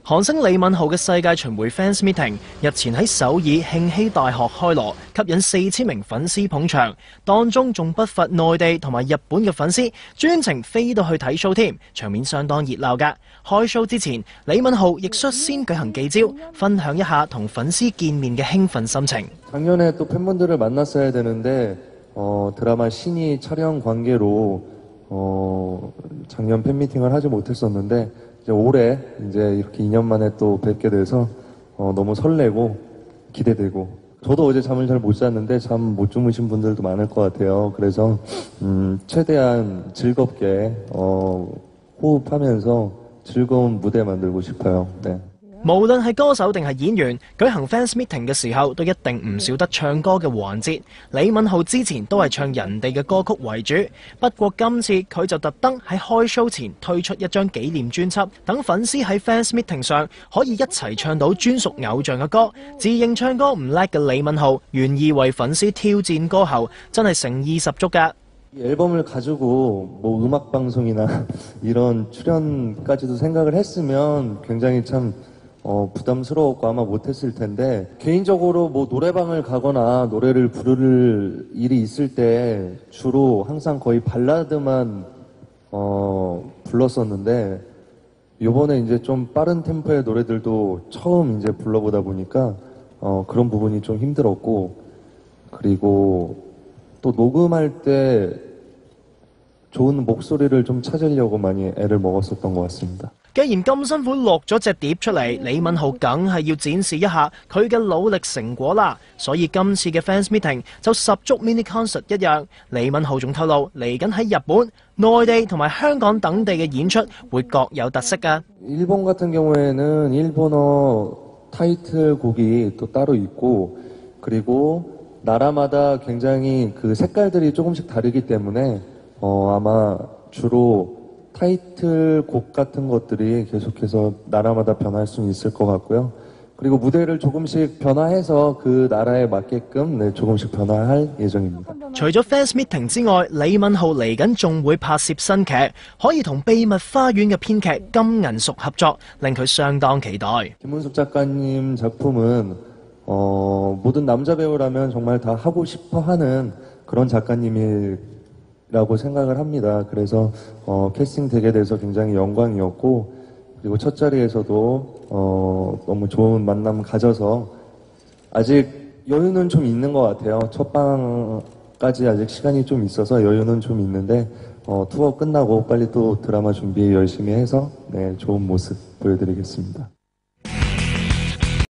韓星李敏鎬嘅世界巡迴 fans meeting 日前喺首爾慶熙大學開鑼，吸引4000名粉絲捧場，當中仲不乏內地同埋日本嘅粉絲，專程飛到去睇 show 添，場面相當熱鬧㗎。開 show之前，李敏鎬亦率先舉行記招，分享一下同粉絲見面嘅興奮心情。 작년에 또 팬분들을 만났어야 되는데 드라마 신이 촬영 관계로 작년 팬미팅을 하지 못했었는데 이제 올해 이제 이렇게 2년 만에 또 뵙게 돼서 너무 설레고 기대되고 저도 어제 잠을 잘 못 잤는데 잠 못 주무신 분들도 많을 것 같아요. 그래서 최대한 즐겁게 호흡하면서 즐거운 무대 만들고 싶어요. 네. 無論係歌手定係演員，舉行 fans meeting 嘅時候，都一定唔少得唱歌嘅環節。李敏鎬之前都係唱人哋嘅歌曲為主，不過今次佢就特登喺開 show 前推出一張紀念專輯，等粉絲喺 fans meeting 上可以一齊唱到專屬偶像嘅歌。自認唱歌唔叻嘅李敏鎬，願意為粉絲挑戰歌喉，真係誠意十足㗎。 이 앨범을 가지고 뭐 음악 방송이나 이런 출연까지도 생각을 했으면 굉장히 참 부담스러웠고 아마 못했을 텐데 개인적으로 뭐 노래방을 가거나 노래를 부를 일이 있을 때 주로 항상 거의 발라드만 불렀었는데 이번에 이제 좀 빠른 템포의 노래들도 처음 이제 불러보다 보니까 그런 부분이 좀 힘들었고 그리고 또 녹음할 때 좋은 목소리를 좀 찾으려고 많이 애를 먹었었던 것 같습니다. 既然咁辛苦錄咗隻碟出嚟，李敏鎬梗係要展示一下佢嘅努力成果啦。所以今次嘅 fans meeting 就十足 mini concert 一樣。李敏鎬仲透露，嚟緊喺日本、內地同埋香港等地嘅演出會各有特色㗎。 일본 같은 경우에는 일본어 타이틀곡이 또 따로 있고 그리고 나라마다 굉장히 그 색깔들이 조금씩 다르기 때문에 아마 주로 타이틀곡 같은 것들이 계속해서 나라마다 변할 수는 있을 것 같고요. 그리고 무대를 조금씩 변화해서 그 나라에 맞게끔 조금씩 변화할 예정입니다. 除咗 fans meeting 之外，李敏鎬嚟緊仲會拍攝新劇，可以同秘密花園嘅編劇金銀淑合作，令佢相當期待。 김은숙 작가님 작품은 모든 남자 배우라면 정말 다 하고 싶어하는 그런 작가님이라고 생각을 합니다. 그래서 캐스팅 되게 돼서 굉장히 영광이었고 그리고 첫 자리에서도 너무 좋은 만남 가져서 아직 여유는 좀 있는 것 같아요. 첫 방까지 아직 시간이 좀 있어서 여유는 좀 있는데 투어 끝나고 빨리 또 드라마 준비 열심히 해서 좋은 모습 보여드리겠습니다.